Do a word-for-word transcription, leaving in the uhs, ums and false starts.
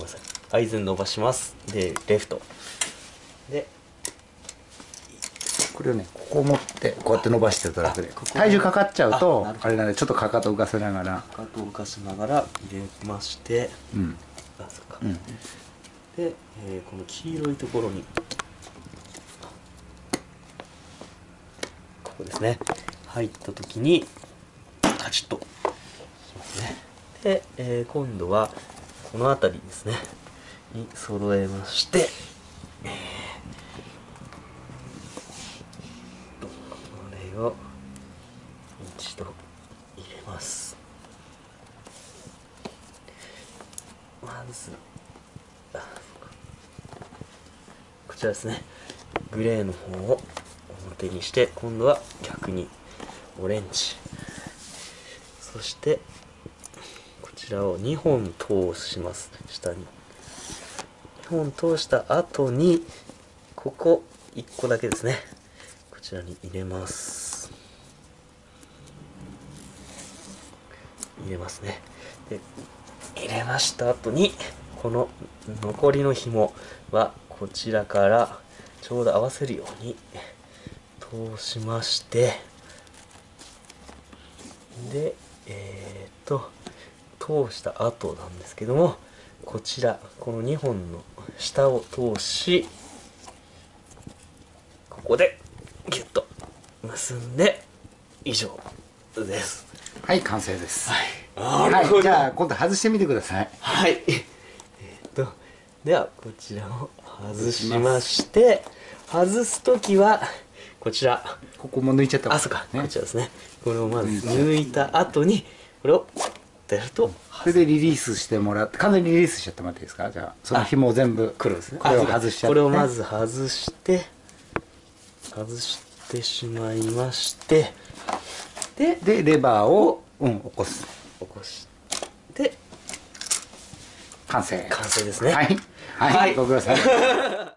めんなさい、アイゼン伸ばします。でレフトで、 これをねここを持ってこうやって伸ばしていただくで、体重かかっちゃうとあれなんで、ちょっとかかと浮かせながら、 かかとを浮かしながら入れまして、 うん、 あ、そっか、 うん、 で、えーこの黄色いところにここですね、入った時にカチッとしますね。で、えー今度はこの辺りですねに揃えまして、えーとこれを一度入れます。まずこちらですね、グレーの方を表にして、今度は逆にオレンジ、そしてこちらをにほん通します。下ににほん通した後にここいっこだけですね、こちらに入れます。入れますね。で入れました後にこの残りの紐はこちらからちょうど合わせるように通しまして、でえー、っと通した後なんですけども、こちらこのにほんの下を通し、ここでギュッと結んで以上です。 はい、完成です。 はい、 はい、じゃあ今度外してみてください。 はい、えー、っとではこちらを外しまして、外す時はこちら、 ここも抜いちゃった、 あ、そうか、こちらですね。これをまず抜いた後にこれをやると、 それでリリースしてもらって、完全にリリースしちゃってもらっていいですか。じゃあその紐を全部黒ですね、 これを外しちゃって、 これをまず外して外してしまいまして、ででレバーを、うん、起こす、 起こして完成完成ですね。 はい、はい、 はいご苦労さん。